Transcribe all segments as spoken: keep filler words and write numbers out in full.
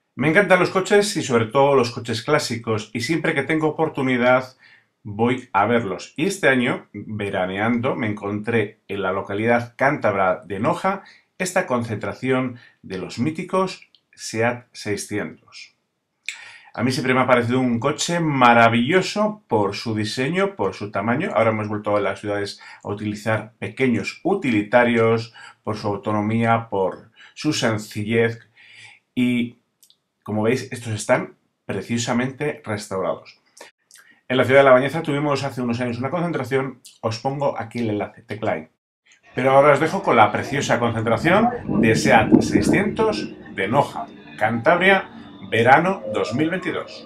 Me encantan los coches y sobre todo los coches clásicos y siempre que tengo oportunidad voy a verlos. Y este año, veraneando, me encontré en la localidad cántabra de Noja esta concentración de los míticos SEAT seiscientos. A mí siempre me ha parecido un coche maravilloso por su diseño, por su tamaño. Ahora hemos vuelto a las ciudades a utilizar pequeños utilitarios, por su autonomía, por su sencillez y, como veis, estos están preciosamente restaurados. En la ciudad de La Bañeza tuvimos hace unos años una concentración, os pongo aquí el enlace, tecla ahí. Pero ahora os dejo con la preciosa concentración de SEAT seiscientos de Noja, Cantabria, verano dos mil veintidós.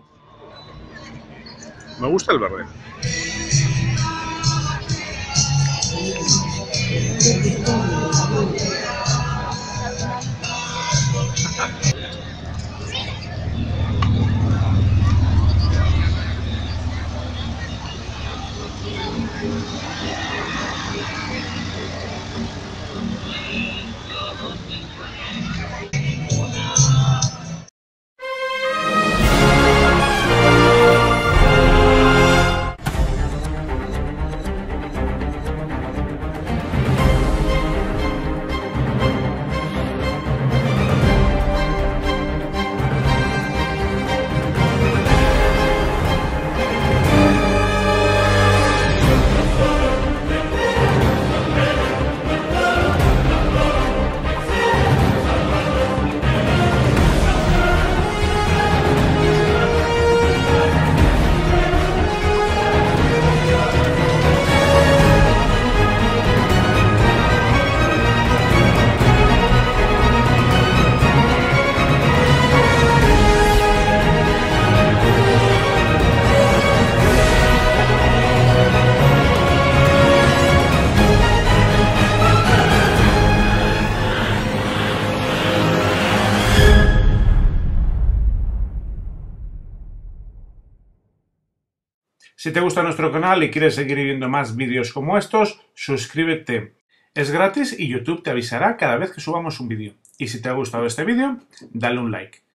Me gusta el verde. Si te gusta nuestro canal y quieres seguir viendo más vídeos como estos, suscríbete. Es gratis y YouTube te avisará cada vez que subamos un vídeo. Y si te ha gustado este vídeo, dale un like.